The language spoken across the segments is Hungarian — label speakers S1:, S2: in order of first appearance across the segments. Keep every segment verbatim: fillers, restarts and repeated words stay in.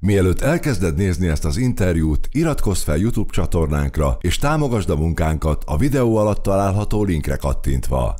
S1: Mielőtt elkezded nézni ezt az interjút, iratkozz fel YouTube csatornánkra, és támogasd a munkánkat a videó alatt található linkre kattintva.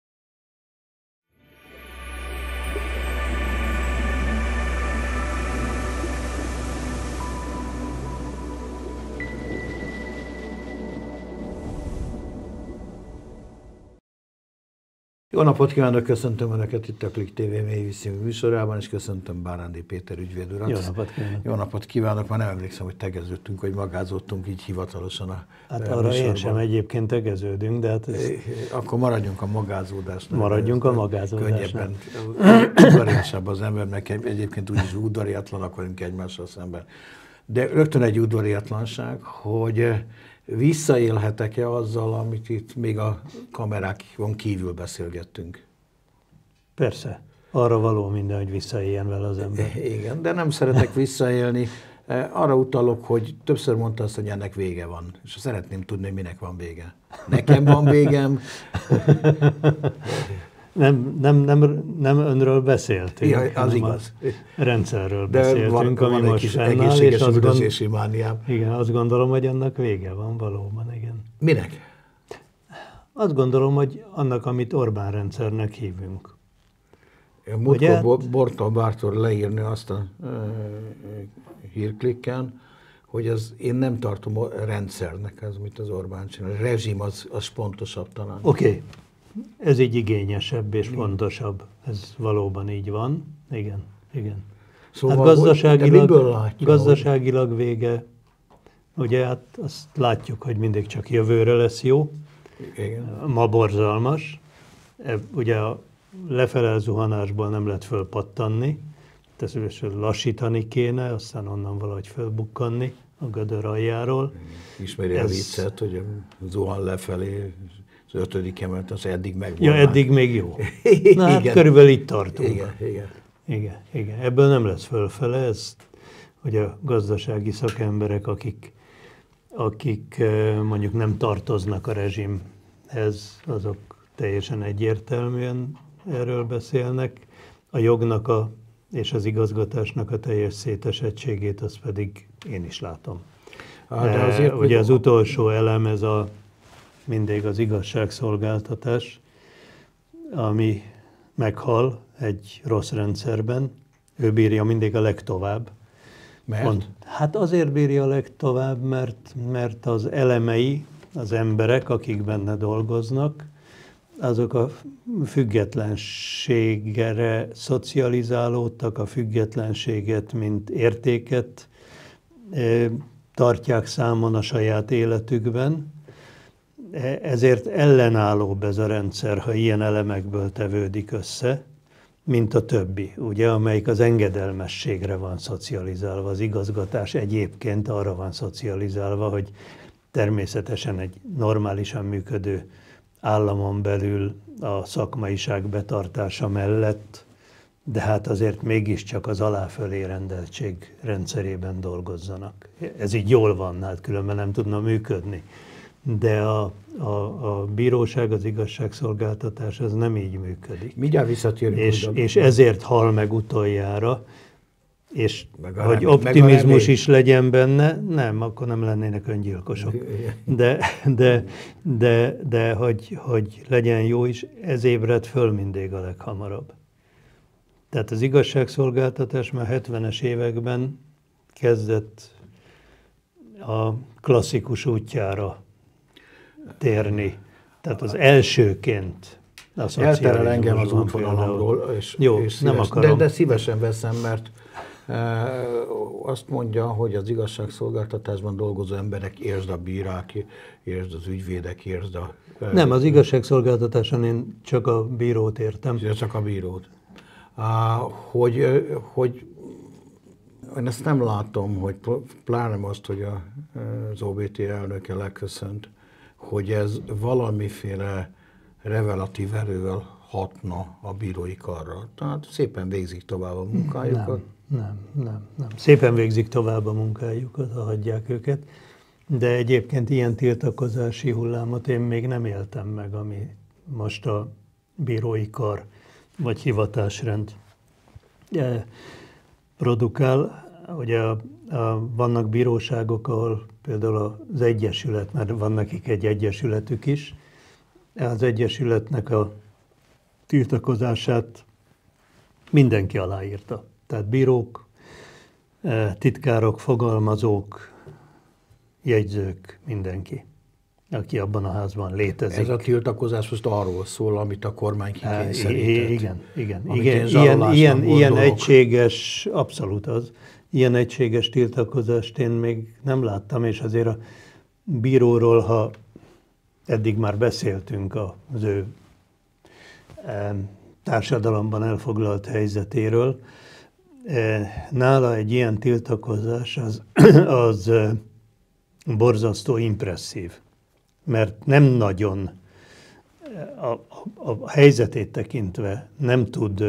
S2: Jó napot kívánok, köszöntöm Önöket itt a Klik té vé mélyvíz műsorában, és köszöntöm Bárándi Péter ügyvéd urat.
S3: Jó napot kívánok!
S2: Jó napot kívánok! Már nem emlékszem, hogy tegeződtünk, hogy magázottunk így hivatalosan a
S3: Hát arra műsorban. Én sem egyébként tegeződünk, de hát ez...
S2: Akkor maradjunk a magázódásnál.
S3: Maradjunk a magázódásnál.
S2: Könnyebben, udvariasabb az ember, meg egyébként úgyis udvariatlanak vagyunk egymással szemben. De rögtön egy udvariatlanság, hogy visszaélhetek-e azzal, amit itt még a kamerákon kívül beszélgettünk?
S3: Persze. Arra való minden, hogy visszaéljen vele az ember.
S2: Igen, de nem szeretek visszaélni. Arra utalok, hogy többször mondta azt, hogy ennek vége van. És szeretném tudni, hogy minek van vége. Nekem van végem.
S3: Nem, nem, nem, nem önről beszéltünk,
S2: ja, az igaz.
S3: A rendszerről
S2: de
S3: beszéltünk,
S2: van,
S3: ami
S2: van
S3: most fennáll.
S2: Egészséges üldözési mániám.
S3: Igen, azt gondolom, hogy annak vége van valóban, igen.
S2: Minek?
S3: Azt gondolom, hogy annak, amit Orbán rendszernek hívunk.
S2: Múltkor Borton Bártor leírni azt a uh, hírklikken, hogy az, én nem tartom a rendszernek ez, amit az Orbán csinál. A rezsim az, az pontosabb talán.
S3: Oké. Okay. Ez így igényesebb és fontosabb. Ez valóban így van. Igen, igen.
S2: Szóval,
S3: hát gazdaságilag,
S2: látja,
S3: gazdaságilag hogy... vége, ugye hát azt látjuk, hogy mindig csak jövőre lesz jó.
S2: Igen.
S3: Ma borzalmas. Ugye a lefele zuhanásból nem lehet fölpattanni, tehát lassítani kéne, aztán onnan valahogy fölbukkanni a gödör aljáról.
S2: Ismeri Ez... a viccet, hogy zuhan lefelé, az ötödik emelet, az eddig meg
S3: Ja, eddig még jó. Na hát körülbelül itt tartunk.
S2: Igen, igen.
S3: Igen, igen. Ebből nem lesz fölfele, ez, hogy a gazdasági szakemberek, akik, akik mondjuk nem tartoznak a rezsimhez, azok teljesen egyértelműen erről beszélnek. A jognak a, és az igazgatásnak a teljes szétesettségét, azt pedig én is látom.
S2: Ah, de azért,
S3: Ugye az utolsó elem, ez a mindig az igazságszolgáltatás, ami meghal egy rossz rendszerben, ő bírja mindig a legtovább.
S2: Mert?
S3: Mond, hát azért bírja a legtovább, mert, mert az elemei, az emberek, akik benne dolgoznak, azok a függetlenségre szocializálódtak, a függetlenséget, mint értéket tartják számon a saját életükben. Ezért ellenállóbb ez a rendszer, ha ilyen elemekből tevődik össze, mint a többi, ugye, amelyik az engedelmességre van szocializálva. Az igazgatás egyébként arra van szocializálva, hogy természetesen egy normálisan működő államon belül a szakmaiság betartása mellett, de hát azért mégiscsak az aláfölé rendeltség rendszerében dolgozzanak. Ez így jól van, hát különben nem tudna működni. De a, a, a bíróság, az igazságszolgáltatás az nem így működik.
S2: Mindjárt visszatérünk.
S3: És, és ezért hal meg utoljára, és hogy
S2: remény,
S3: optimizmus is legyen benne, nem, akkor nem lennének öngyilkosok. De, de, de, de hogy, hogy legyen jó is, ez ébred föl mindig a leghamarabb. Tehát az igazságszolgáltatás már hetvenes években kezdett a klasszikus útjára térni. Tehát az elsőként a
S2: elterel engem az útvonalamról, és,
S3: Jó,
S2: és
S3: nem
S2: szíves,
S3: akarom.
S2: De, de szívesen veszem, mert e, azt mondja, hogy az igazságszolgáltatásban dolgozó emberek, értsd a bírák, értsd az ügyvédek, értsd a... E,
S3: nem, az igazságszolgáltatáson én csak a bírót értem.
S2: Csak a bírót. Ah, hogy, hogy én ezt nem látom, hogy pláne azt, hogy az o bé té elnöke leköszönt, hogy ez valamiféle revelatív erővel hatna a bírói karra. Tehát szépen végzik tovább a munkájukat.
S3: Nem, nem, nem, nem. Szépen végzik tovább a munkájukat, ha hagyják őket. De egyébként ilyen tiltakozási hullámot én még nem éltem meg, ami most a bírói kar vagy hivatásrend produkál. ugye a, a, vannak bíróságok, ahol például az egyesület, mert van nekik egy egyesületük is, az egyesületnek a tiltakozását mindenki aláírta. Tehát bírók, titkárok, fogalmazók, jegyzők, mindenki, aki abban a házban létezik.
S2: Ez a tiltakozás most arról szól, amit a kormány kikényszerített.
S3: Igen, igen. igen. Ilyen, ilyen, ilyen egységes, abszolút az, ilyen egységes tiltakozást én még nem láttam, és azért a bíróról, ha eddig már beszéltünk az ő társadalomban elfoglalt helyzetéről, nála egy ilyen tiltakozás az, az borzasztó impresszív, mert nem nagyon, a, a, a helyzetét tekintve nem tud,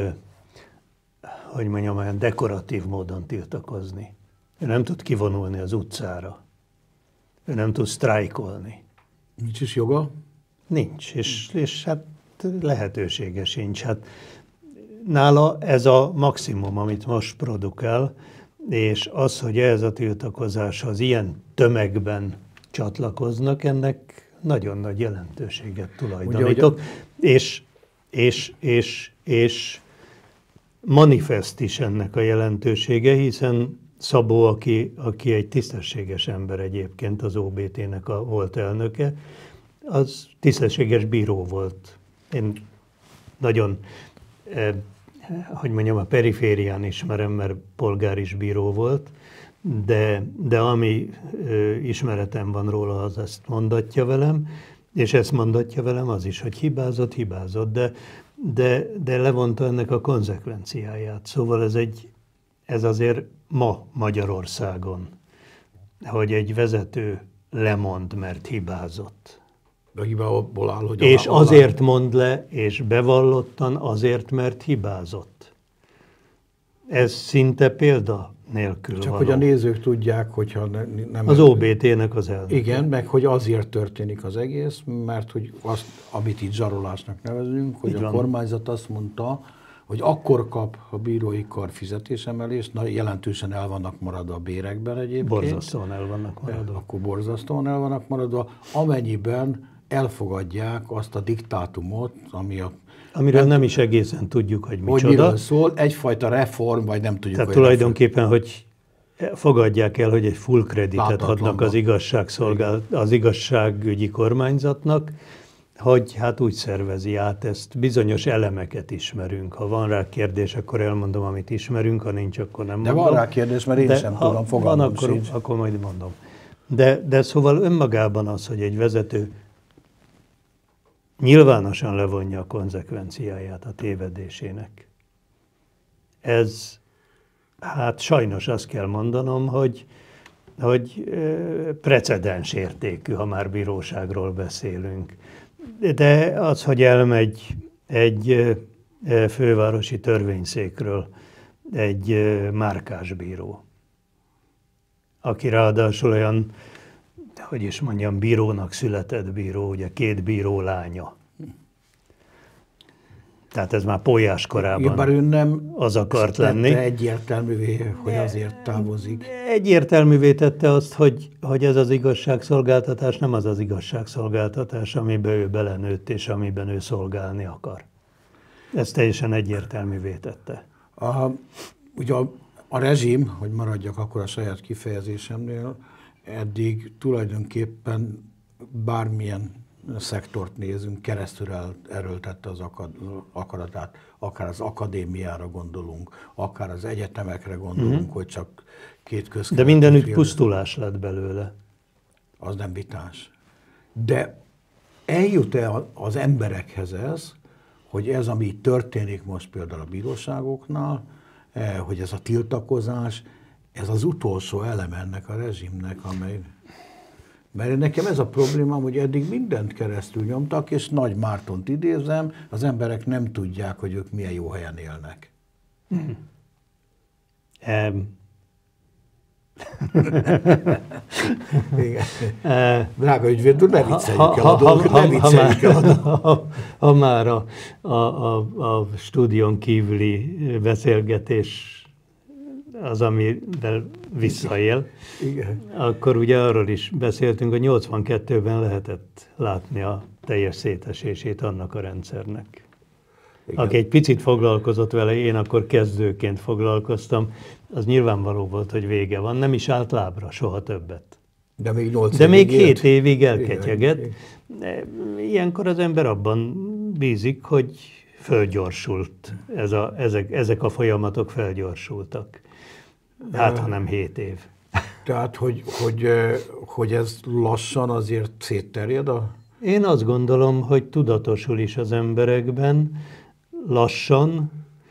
S3: hogy mondjam, olyan dekoratív módon tiltakozni. Ő nem tud kivonulni az utcára. Ő nem tud sztrájkolni.
S2: Nincs is joga?
S3: Nincs, és, és hát lehetősége sincs. Hát nála ez a maximum, amit most produkál, és az, hogy ez a tiltakozáshoz ilyen tömegben csatlakoznak, ennek nagyon nagy jelentőséget tulajdonítok, ugye, és, és, és, és manifest is ennek a jelentősége, hiszen Szabó, aki, aki egy tisztességes ember egyébként, az o bé té-nek a volt elnöke, az tisztességes bíró volt. Én nagyon, eh, hogy mondjam, a periférián ismerem, mert polgáris bíró volt, de, de ami eh, ismeretem van róla, az ezt mondatja velem, és ezt mondatja velem az is, hogy hibázott, hibázott, de, de, de levonta ennek a konzekvenciáját. Szóval ez, egy, ez azért ma Magyarországon, hogy egy vezető lemond, mert hibázott.
S2: A hibából áll, hogy
S3: és alá, azért alá... mond le, és bevallottan azért, mert hibázott. Ez szinte példa nélkül
S2: Csak
S3: való.
S2: hogy a nézők tudják, hogyha ne, nem...
S3: Az o bé té-nek az elnöke.
S2: Igen, meg hogy azért történik az egész, mert hogy azt, amit itt zsarolásnak nevezünk, hogy
S3: Így
S2: a
S3: van.
S2: kormányzat azt mondta, hogy akkor kap a bírói kar fizetésemelést, na, jelentősen el vannak maradva a bérekben egyébként.
S3: Borzasztóan el vannak maradva.
S2: Akkor borzasztóan el vannak maradva, amennyiben elfogadják azt a diktátumot, ami a...
S3: Amiről nem, nem is egészen tudjuk, hogy micsoda.
S2: Hogy miről szól, egyfajta reform, vagy nem tudjuk,
S3: Tehát
S2: hogy
S3: tulajdonképpen, reform. Hogy fogadják el, hogy egy full kreditet adnak az, igazságszolgál, az igazságügyi kormányzatnak, hogy hát úgy szervezi át ezt, bizonyos elemeket ismerünk. Ha van rá kérdés, akkor elmondom, amit ismerünk, ha nincs, akkor nem
S2: de
S3: mondom.
S2: De van rá kérdés, mert én de sem tudom, fogalmam
S3: van, akkor,
S2: sincs.
S3: akkor majd mondom. De, de szóval önmagában az, hogy egy vezető nyilvánosan levonja a konzekvenciáját a tévedésének. Ez, hát sajnos azt kell mondanom, hogy, hogy precedens értékű, ha már bíróságról beszélünk. De az, hogy elmegy egy fővárosi törvényszékről egy márkás bíró, aki ráadásul olyan, hogy is mondjam, bírónak született bíró, ugye két bíró lánya. Tehát ez már polyás korában
S2: bár ő nem
S3: az akart lenni.
S2: Egyértelművé, hogy azért távozik.
S3: Egyértelművé tette azt, hogy, hogy ez az igazságszolgáltatás nem az az igazságszolgáltatás, amiben ő belenőtt és amiben ő szolgálni akar. Ez teljesen egyértelművé tette.
S2: A, ugye a, a rezsim, hogy maradjak akkor a saját kifejezésemnél, eddig tulajdonképpen bármilyen szektort nézünk, keresztül el, erőltette az akad, akaratát, akár az akadémiára gondolunk, akár az egyetemekre gondolunk, mm-hmm. hogy csak két közkelet.
S3: De mindenütt pusztulás lett belőle.
S2: Az nem vitás. De eljut-e az emberekhez ez, hogy ez, ami történik most például a bíróságoknál, hogy ez a tiltakozás, ez az utolsó elem ennek a rezsimnek, amely... Mert nekem ez a problémám, hogy eddig mindent keresztül nyomtak, és Nagy Mártont idézem, az emberek nem tudják, hogy ők milyen jó helyen élnek.
S3: Mm. Um.
S2: Drága ügyvéd úr, ne vicceljük el a dolgot, ne vicceljük el a dolgot.
S3: Ha már a, a, a, a stúdión kívüli beszélgetés az, amivel visszaél,
S2: Igen.
S3: akkor ugye arról is beszéltünk, hogy nyolcvankettőben lehetett látni a teljes szétesését annak a rendszernek. Igen. Aki egy picit foglalkozott vele, én akkor kezdőként foglalkoztam, az nyilvánvaló volt, hogy vége van, nem is állt lábra soha többet.
S2: De még, nyolc
S3: De még
S2: élt.
S3: hét évig elketyegett. Ilyenkor az ember abban bízik, hogy fölgyorsult, ez a, ezek, ezek a folyamatok felgyorsultak. Hát, ha nem hét év.
S2: Tehát, hogy, hogy, hogy ez lassan azért szétterjed a...
S3: Én azt gondolom, hogy tudatosul is az emberekben, lassan.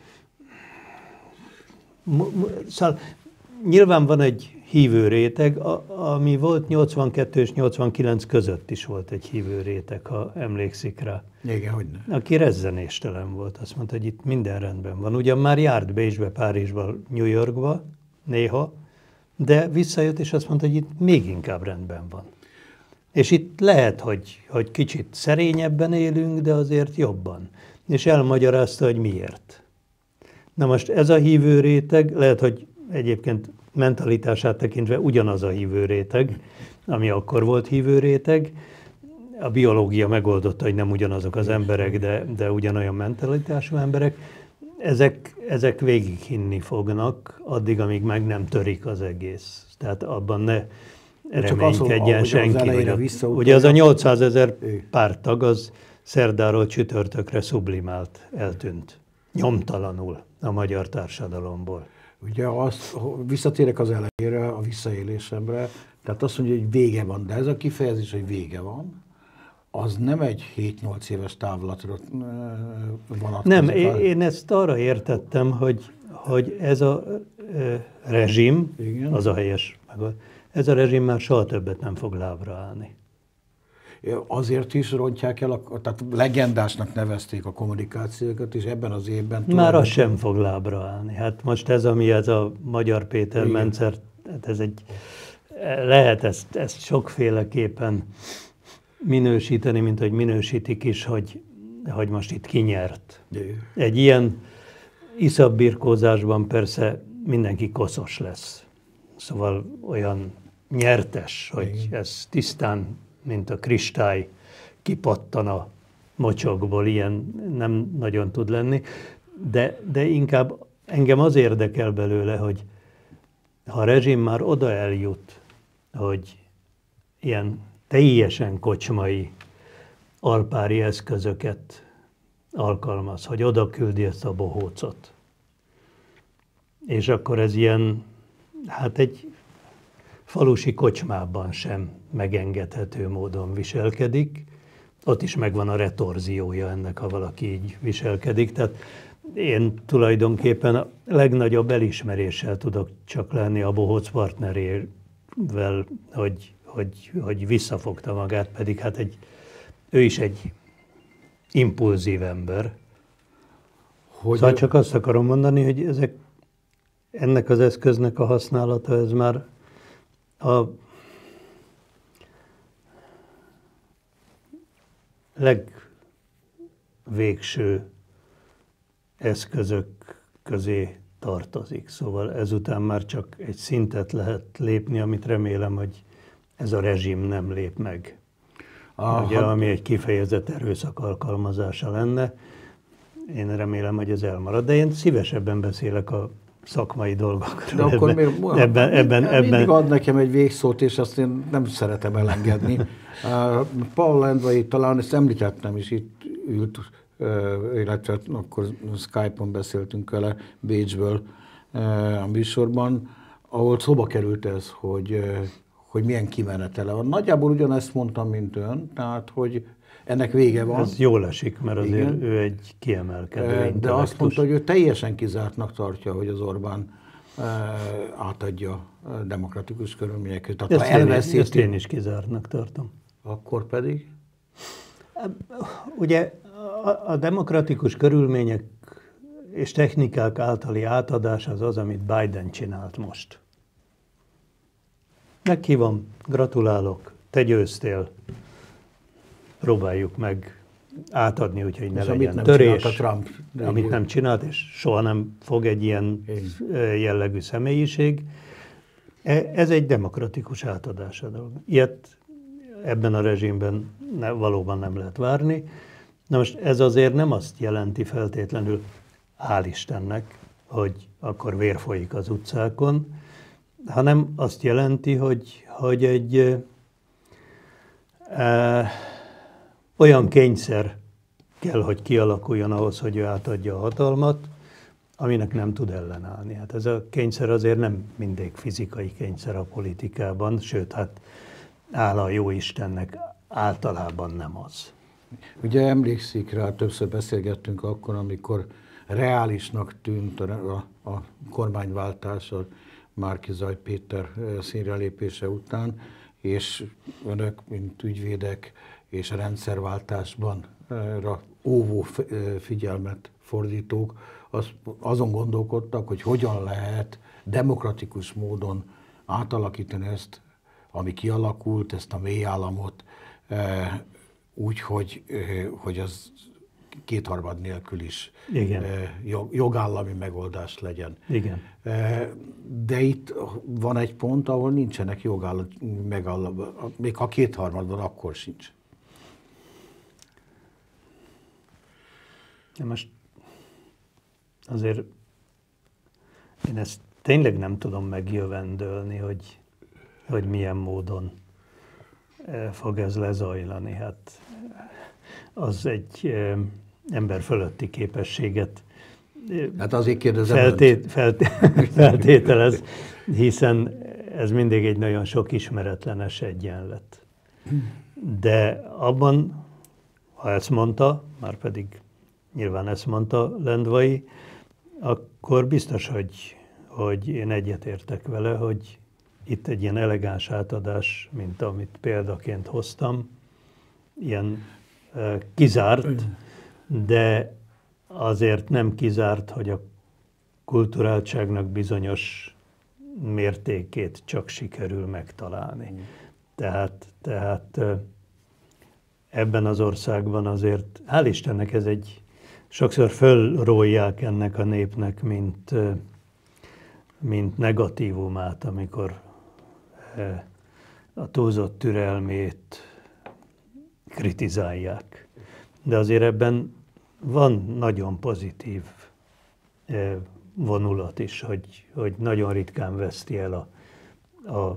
S3: Szóval nyilván van egy hívő réteg, ami volt nyolcvankettő és nyolcvankilenc között is volt egy hívő réteg, ha emlékszik rá.
S2: Igen, hogyne.
S3: Aki rezzenéstelen volt, azt mondta, hogy itt minden rendben van. Ugyan már járt Bécsbe, Párizsba, New Yorkba néha, de visszajött és azt mondta, hogy itt még inkább rendben van. És itt lehet, hogy, hogy kicsit szerényebben élünk, de azért jobban. És elmagyarázta, hogy miért. Na most ez a hívő réteg, lehet, hogy egyébként mentalitását tekintve ugyanaz a hívő réteg, ami akkor volt hívő réteg. A biológia megoldotta, hogy nem ugyanazok az emberek, de, de ugyanolyan mentalitású emberek. Ezek, ezek végig hinni fognak, addig, amíg meg nem törik az egész. Tehát abban ne reménykedjen senki. Az ugye az a nyolcszázezer párttag, az szerdáról csütörtökre sublimált, eltűnt. Nyomtalanul a magyar társadalomból.
S2: Ugye azt, visszatérek az elejére, a visszaélésemre, tehát azt mondja, hogy vége van, de ez a kifejezés, hogy vége van, az nem egy hét-nyolc éves távlatra vonatkozik.
S3: Nem, én ezt arra értettem, hogy, hogy ez a e, rezsim, igen, az a helyes, ez a rezsim már soha többet nem fog lábra állni.
S2: Azért is rontják el, a, tehát legendásnak nevezték a kommunikációkat, és ebben az évben...
S3: Már az sem fog lábra állni. Hát most ez, ami ez a Magyar Péter Mencer, hát ez egy, lehet ezt, ezt sokféleképpen minősíteni, mint hogy minősítik is, hogy, hogy most itt kinyert. Egy ilyen iszabbirkózásban persze mindenki koszos lesz. Szóval olyan nyertes, hogy ez tisztán, mint a kristály, kipattan a mocsokból, ilyen nem nagyon tud lenni, de, de inkább engem az érdekel belőle, hogy ha a rezsim már oda eljut, hogy ilyen teljesen kocsmai alpári eszközöket alkalmaz, hogy oda küldi ezt a bohócot. És akkor ez ilyen, hát egy falusi kocsmában sem megengedhető módon viselkedik. Ott is megvan a retorziója ennek, ha valaki így viselkedik. Tehát én tulajdonképpen a legnagyobb elismeréssel tudok csak lenni a bohóc partnerével, hogy, hogy, hogy visszafogta magát, pedig hát egy, ő is egy impulzív ember. Hogy szóval csak azt akarom mondani, hogy ezek, ennek az eszköznek a használata, ez már a legvégső eszközök közé tartozik. Szóval ezután már csak egy szintet lehet lépni, amit remélem, hogy ez a rezsim nem lép meg. Ugye, ami egy kifejezett erőszak alkalmazása lenne. Én remélem, hogy ez elmarad. De én szívesebben beszélek a szakmai dolgokról.
S2: De akkor
S3: ebben,
S2: miért?
S3: Ebben, ebben, ebben,
S2: mindig ad nekem egy végszót, és azt én nem szeretem elengedni. Uh, Paul Lendvai, talán ezt említettem is, itt ült, uh, illetve akkor Skype-on beszéltünk vele Bécsből uh, a műsorban, ahol szóba került ez, hogy, uh, hogy milyen kimenetele van. Nagyjából ugyanezt mondtam, mint ön, tehát, hogy ennek vége van.
S3: Ez jól esik, mert azért igen, ő egy kiemelkedő
S2: de azt mondta, hogy ő teljesen kizártnak tartja, hogy az Orbán uh, átadja a demokratikus körülmények között. Tehát,
S3: ezt,
S2: ha elveszíti,
S3: ezt én is kizártnak tartom.
S2: Akkor pedig?
S3: Ugye a, a demokratikus körülmények és technikák általi átadás az az, amit Biden csinált most. Meghívom, gratulálok, te győztél. Próbáljuk meg átadni, úgyhogy ne
S2: és
S3: legyen
S2: amit nem
S3: törés,
S2: Trump,
S3: amit nem csinált, és soha nem fog egy ilyen jellegű személyiség. Ez egy demokratikus átadás a dolog. Ilyet ebben a rezsimben ne, valóban nem lehet várni. Na most ez azért nem azt jelenti feltétlenül, hál' Istennek, hogy akkor vér folyik az utcákon, hanem azt jelenti, hogy, hogy egy e, olyan kényszer kell, hogy kialakuljon ahhoz, hogy ő átadja a hatalmat, aminek nem tud ellenállni. Hát ez a kényszer azért nem mindig fizikai kényszer a politikában, sőt, hát hála a jóistennek általában nem az.
S2: Ugye emlékszik rá, többször beszélgettünk akkor, amikor reálisnak tűnt a, a, a kormányváltás a Márki-Zay Péter színrelépése után, és önök, mint ügyvédek és a rendszerváltásban óvó figyelmet fordítók, az, azon gondolkodtak, hogy hogyan lehet demokratikus módon átalakítani ezt, ami kialakult, ezt a mélyállamot, úgy, hogy, hogy az kétharmad nélkül is
S3: Igen.
S2: jogállami megoldás legyen.
S3: Igen.
S2: De itt van egy pont, ahol nincsenek jogállami megoldás, még ha kétharmadban, akkor sincs.
S3: De most azért én ezt tényleg nem tudom megjövendölni, hogy, hogy milyen módon fog ez lezajlani. Hát az egy ember fölötti képességet
S2: hát azért kérdezem
S3: feltét, feltét, feltételez, hiszen ez mindig egy nagyon sok ismeretlenes egyenlet. De abban, ha ezt mondta, már pedig nyilván ezt mondta Lendvai, akkor biztos, hogy, hogy én egyetértek vele, hogy itt egy ilyen elegáns átadás, mint amit példaként hoztam, ilyen uh, kizárt, de azért nem kizárt, hogy a kulturáltságnak bizonyos mértékét csak sikerül megtalálni. Tehát, tehát uh, ebben az országban azért, hál' Istennek ez egy, sokszor fölrólják ennek a népnek, mint, uh, mint negatívumát, amikor a túlzott türelmét kritizálják. De azért ebben van nagyon pozitív vonulat is, hogy, hogy nagyon ritkán veszti el a, a,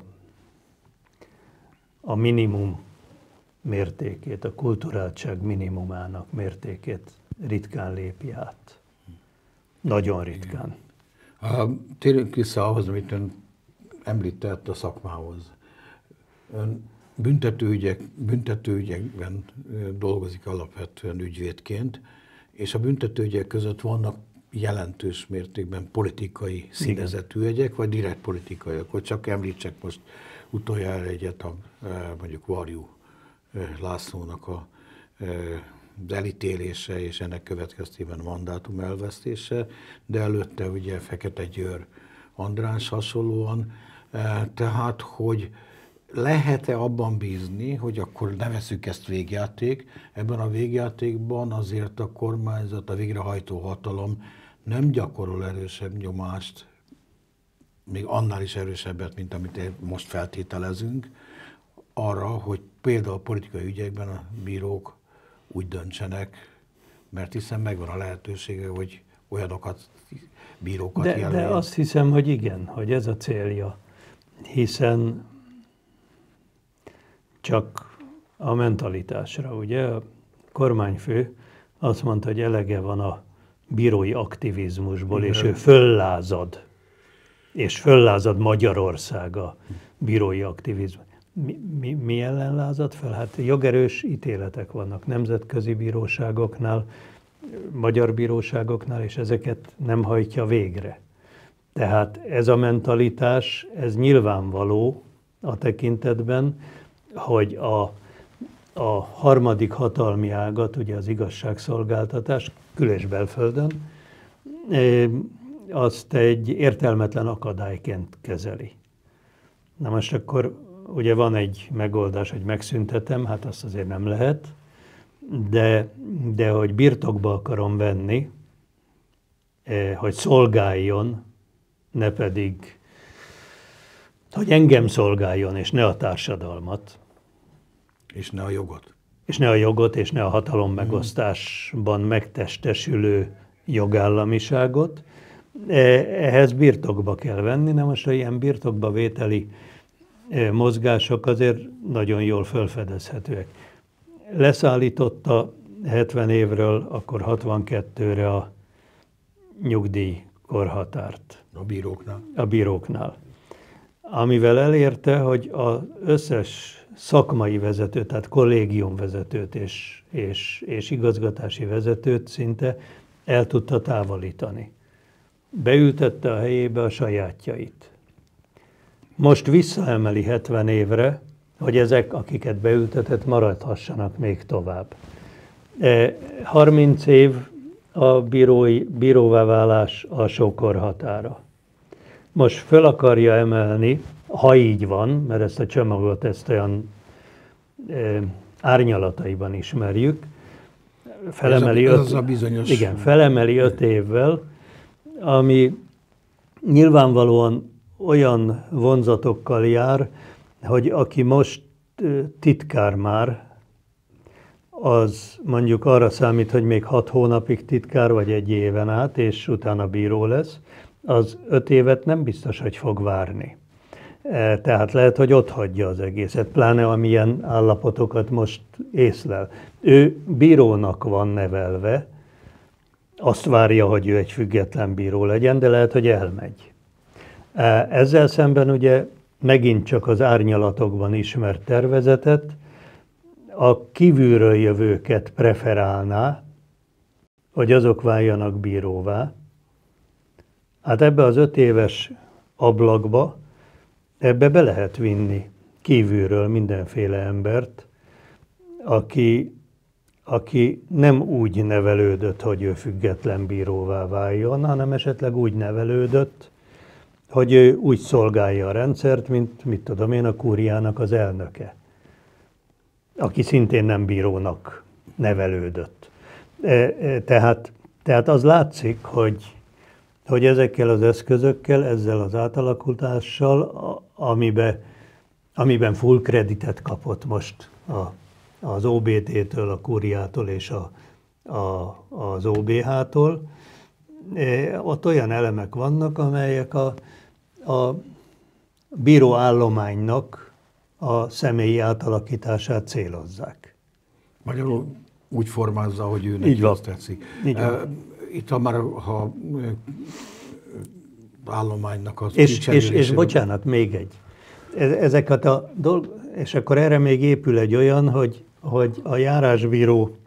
S3: a minimum mértékét, a kulturáltság minimumának mértékét ritkán lépi át. Nagyon ritkán.
S2: Térjünk vissza ahhoz, amit ön említett a szakmához. Ön büntetőügyek, büntetőügyekben dolgozik alapvetően ügyvédként, és a büntetőügyek között vannak jelentős mértékben politikai színezetű ügyek, vagy direkt politikaiak. Hogy csak említsek most utoljára egyet, a, mondjuk Varjú Lászlónak a, az elítélése, és ennek következtében mandátum elvesztése, de előtte ugye Fekete Győr András hasonlóan. Tehát, hogy lehet-e abban bízni, hogy akkor nevezzük ezt végjáték, ebben a végjátékban azért a kormányzat, a végrehajtó hatalom nem gyakorol erősebb nyomást, még annál is erősebbet, mint amit most feltételezünk, arra, hogy például a politikai ügyekben a bírók úgy döntsenek, mert hiszen megvan a lehetősége, hogy olyanokat, bírókat
S3: de,
S2: jelöljen.
S3: De azt hiszem, hogy igen, hogy ez a célja, hiszen csak a mentalitásra, ugye, a kormányfő azt mondta, hogy elege van a bírói aktivizmusból, igen. És ő föllázad, és föllázad Magyarország a bírói aktivizmus. Mi, mi, mi ellen lázad fel? Hát jogerős ítéletek vannak nemzetközi bíróságoknál, magyar bíróságoknál, és ezeket nem hajtja végre. Tehát ez a mentalitás, ez nyilvánvaló a tekintetben, hogy a, a harmadik hatalmi ágat, ugye az igazságszolgáltatás kül- és belföldön, azt egy értelmetlen akadályként kezeli. Na most akkor ugye van egy megoldás, hogy megszüntetem, hát azt azért nem lehet. de, de hogy birtokba akarom venni, hogy szolgáljon, ne pedig, hogy engem szolgáljon, és ne a társadalmat.
S2: És ne a jogot.
S3: És ne a jogot, és ne a hatalom megosztásban megtestesülő jogállamiságot. Ehhez birtokba kell venni, de most ilyen birtokba vételi mozgások azért nagyon jól felfedezhetőek. Leszállította hetven évről, akkor hatvankettőre a nyugdíjkorhatárt.
S2: A bíróknál.
S3: A bíróknál. Amivel elérte, hogy az összes szakmai vezető, tehát kollégiumvezetőt és, és, és igazgatási vezetőt szinte el tudta távolítani. Beültette a helyébe a sajátjait. Most visszaemeli hetven évre, hogy ezek, akiket beültetett, maradhassanak még tovább. harminc év a bírói, bíróvá válás alsó korhatára. Most föl akarja emelni, ha így van, mert ezt a csomagot ezt olyan e, árnyalataiban ismerjük, felemeli,
S2: ez a, ez
S3: öt,
S2: az a bizonyos...
S3: igen, felemeli öt évvel, ami nyilvánvalóan olyan vonzatokkal jár, hogy aki most titkár már, az mondjuk arra számít, hogy még hat hónapig titkár, vagy egy éven át, és utána bíró lesz, az öt évet nem biztos, hogy fog várni. Tehát lehet, hogy ott hagyja az egészet, pláne amilyen állapotokat most észlel. Ő bírónak van nevelve, azt várja, hogy ő egy független bíró legyen, de lehet, hogy elmegy. Ezzel szemben ugye megint csak az árnyalatokban ismert tervezetet, a kívülről jövőket preferálná, hogy azok váljanak bíróvá. Hát ebbe az öt éves ablakba, ebbe be lehet vinni kívülről mindenféle embert, aki, aki nem úgy nevelődött, hogy ő független bíróvá váljon, hanem esetleg úgy nevelődött, hogy ő úgy szolgálja a rendszert, mint, mit tudom én, a kúriának az elnöke, aki szintén nem bírónak nevelődött. Tehát, tehát az látszik, hogy, hogy ezekkel az eszközökkel, ezzel az átalakulással, amiben, amiben full kreditet kapott most a, az o bé té-től, a kúriától és a, a, az o bé há-tól, ott olyan elemek vannak, amelyek a, a bíróállománynak a személyi átalakítását célozzák.
S2: Magyarul úgy formázza, hogy ő neki azt tetszik. Itt ha már ha állománynak az
S3: és, és, és bocsánat, még egy. Ezeket a dolg, és akkor erre még épül egy olyan, hogy, hogy a járásbíró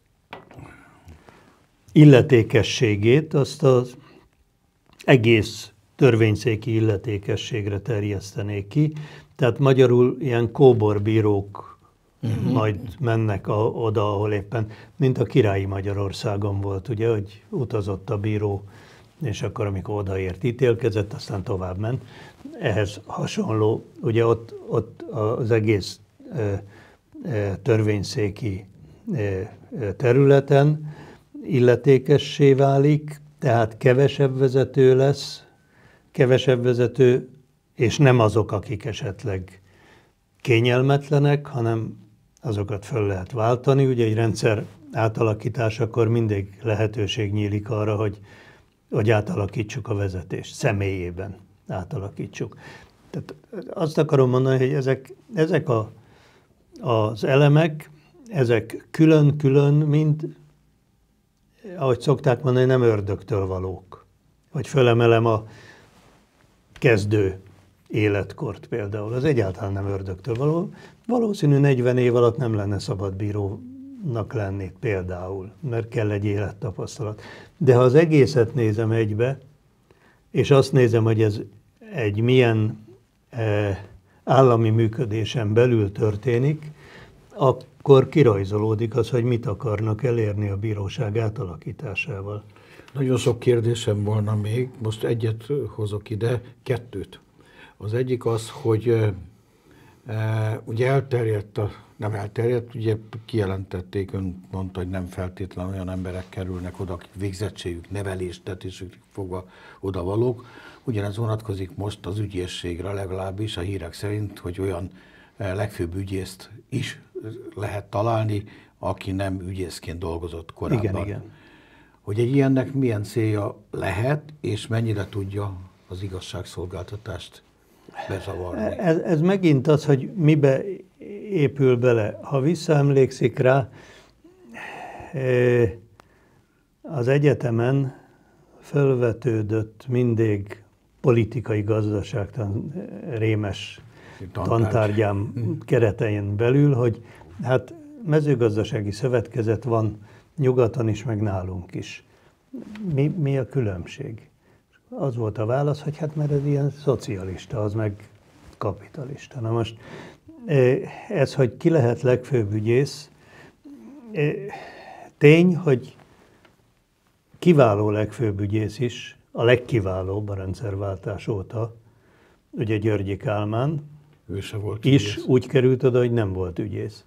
S3: illetékességét azt az egész törvényszéki illetékességre terjesztenék ki. Tehát magyarul ilyen kóborbírók uh-huh. majd mennek a, oda, ahol éppen, mint a Királyi Magyarországon volt, ugye, hogy utazott a bíró, és akkor, amikor odaért, ítélkezett, aztán tovább ment. Ehhez hasonló, ugye ott, ott az egész e, e, törvényszéki e, területen illetékessé válik, tehát kevesebb vezető lesz, kevesebb vezető, és nem azok, akik esetleg kényelmetlenek, hanem azokat föl lehet váltani. Ugye egy rendszer átalakításakor mindig lehetőség nyílik arra, hogy, hogy átalakítsuk a vezetést, személyében átalakítsuk. Tehát azt akarom mondani, hogy ezek, ezek a, az elemek, ezek külön-külön mind, ahogy szokták mondani, nem ördögtől valók. Vagy fölemelem a kezdő életkort például, az egyáltalán nem ördögtől való. Valószínű negyven év alatt nem lenne szabad bírónak lenni például, mert kell egy élettapasztalat. De ha az egészet nézem egybe, és azt nézem, hogy ez egy milyen eh, állami működésen belül történik, akkor kirajzolódik az, hogy mit akarnak elérni a bíróság átalakításával.
S2: Nagyon sok kérdésem volna még, most egyet hozok ide, kettőt. Az egyik az, hogy Ugye elterjedt, a, nem elterjedt, ugye kijelentették, ön mondta, hogy nem feltétlenül olyan emberek kerülnek oda, akik végzettségük, neveléstetésük fogva oda valók. Ugyanez vonatkozik most az ügyészségre legalábbis, a hírek szerint, hogy olyan legfőbb ügyészt is lehet találni, aki nem ügyészként dolgozott korábban.
S3: Igen, igen.
S2: Hogy egy ilyennek milyen célja lehet, és mennyire tudja az igazságszolgáltatást bezavarni.
S3: Ez, ez megint az, hogy mibe épül bele. Ha visszaemlékszik rá, az egyetemen fölvetődött mindig politikai gazdaságtan rémes tantárgyám keretein belül, hogy hát mezőgazdasági szövetkezet van nyugaton is, meg nálunk is. Mi, mi a különbség? Az volt a válasz, hogy hát mert ez ilyen szocialista, az meg kapitalista. Na most ez, hogy ki lehet legfőbb ügyész, tény, hogy kiváló legfőbb ügyész is, a legkiválóbb a rendszerváltás óta, ugye Györgyi Kálmán
S2: ő se volt
S3: is
S2: ügyész.
S3: Úgy került oda, hogy nem volt ügyész.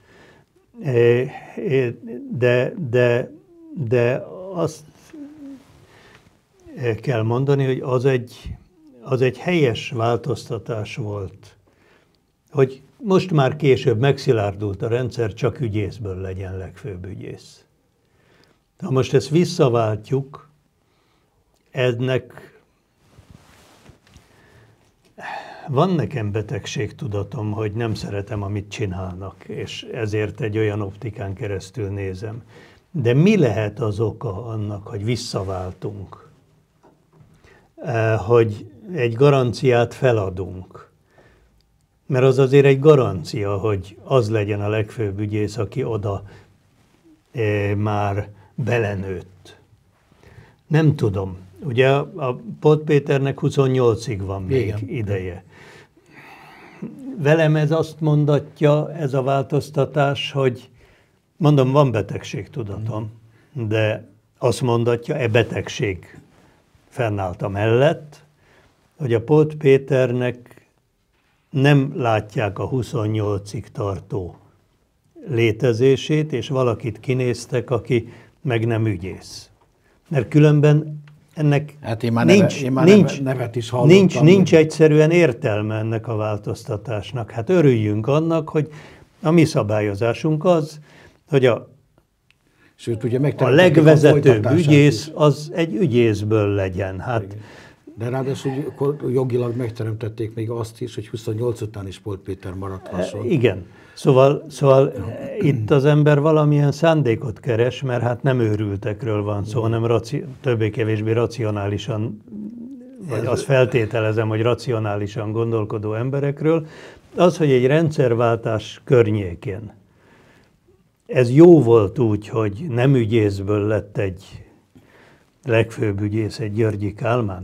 S3: De, de, de azt kell mondani, hogy az egy, az egy helyes változtatás volt, hogy most már később megszilárdult a rendszer, csak ügyészből legyen legfőbb ügyész. Ha most ezt visszaváltjuk, ennek van nekem betegségtudatom, hogy nem szeretem, amit csinálnak, és ezért egy olyan optikán keresztül nézem. De mi lehet az oka annak, hogy visszaváltunk? Hogy egy garanciát feladunk. Mert az azért egy garancia, hogy az legyen a legfőbb ügyész, aki oda e, már belenőtt. Nem tudom. Ugye a Poth Péternek huszonnyolcig van még Igen. ideje. Velem ez azt mondatja, ez a változtatás, hogy mondom, van betegségtudatom, de azt mondatja, e betegség fennállta mellett, hogy a Poth Péternek nem látják a huszonnyolcig tartó létezését, és valakit kinéztek, aki meg nem ügyész. Mert különben ennek
S2: hát én már
S3: nincs,
S2: neve, én már
S3: nincs,
S2: nevet is hallottam.
S3: Nincs, nincs egyszerűen értelme ennek a változtatásnak. Hát örüljünk annak, hogy a mi szabályozásunk az, hogy a,
S2: Sőt, ugye
S3: a legvezetőbb a ügyész is. Az egy ügyészből legyen. Hát,
S2: de ráadásul jogilag megteremtették még azt is, hogy huszonnyolc után is Poth Péter maradhasson.
S3: Igen. Szóval, szóval itt az ember valamilyen szándékot keres, mert hát nem őrültekről van szó, hanem raci- többé-kevésbé racionálisan, vagy azt feltételezem, hogy racionálisan gondolkodó emberekről. Az, hogy egy rendszerváltás környékén ez jó volt úgy, hogy nem ügyészből lett egy legfőbb ügyész, egy Györgyi Kálmán,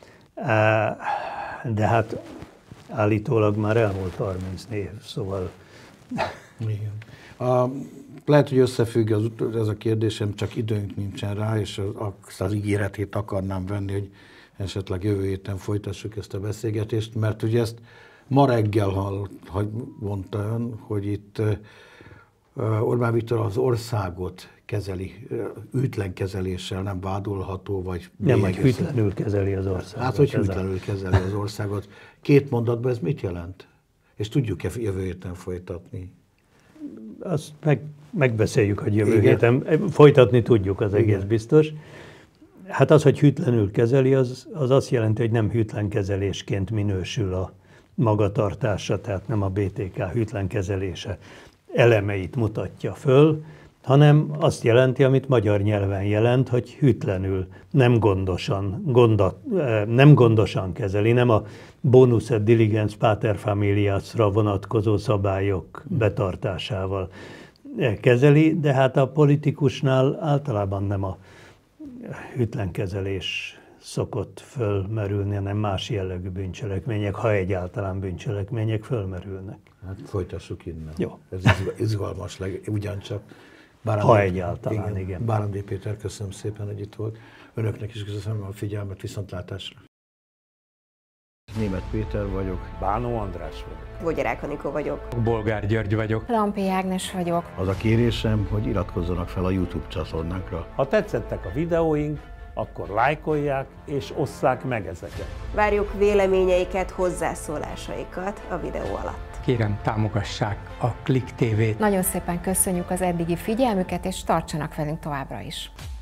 S3: de hát állítólag már elmúlt harminc év, szóval...
S2: Igen. A, lehet, hogy összefügg az, ez a kérdésem, csak időnk nincsen rá, és az, az ígéretét akarnám venni, hogy esetleg jövő héten folytassuk ezt a beszélgetést, mert ugye ezt ma reggel hall, hogy mondta ön, hogy itt uh, Orbán Viktor az országot kezeli, hűtlen kezeléssel, nem vádolható, vagy...
S3: Nem, hogy hűtlenül kezeli az országot.
S2: Hát, hogy hűtlenül kezeli az országot. Két mondatban ez mit jelent? És tudjuk-e jövő héten folytatni?
S3: Azt meg, megbeszéljük, hogy jövő Igen. héten folytatni tudjuk, az egész Igen. biztos. Hát az, hogy hűtlenül kezeli, az, az azt jelenti, hogy nem hűtlen kezelésként minősül a magatartása, tehát nem a bé té ká hűtlen kezelése elemeit mutatja föl, hanem azt jelenti, amit magyar nyelven jelent, hogy hűtlenül, nem gondosan, gondat, nem gondosan kezeli, nem a bonus et diligens paterfamiliasra vonatkozó szabályok betartásával kezeli, de hát a politikusnál általában nem a hűtlen kezelés szokott fölmerülni, hanem más jellegű bűncselekmények, ha egyáltalán bűncselekmények fölmerülnek.
S2: Hát folytassuk innen.
S3: Jó.
S2: Ez izgalmas, ugyancsak.
S3: Bárán ha egyáltalán, igen. igen.
S2: Bárán D. Péter, köszönöm szépen, hogy itt volt. Önöknek is köszönöm a figyelmet, viszontlátásra. Németh Péter vagyok.
S4: Bánó András vagyok.
S5: Vogyarák Anikó vagyok.
S6: Bolgár György vagyok.
S7: Lampi Ágnes vagyok.
S2: Az a kérésem, hogy iratkozzanak fel a YouTube csatornánkra.
S4: Ha tetszettek a videóink, akkor lájkolják és osszák meg ezeket.
S5: Várjuk véleményeiket, hozzászólásaikat a videó alatt.
S6: Kérem, támogassák a Klik té vét.
S7: Nagyon szépen köszönjük az eddigi figyelmüket, és tartsanak velünk továbbra is.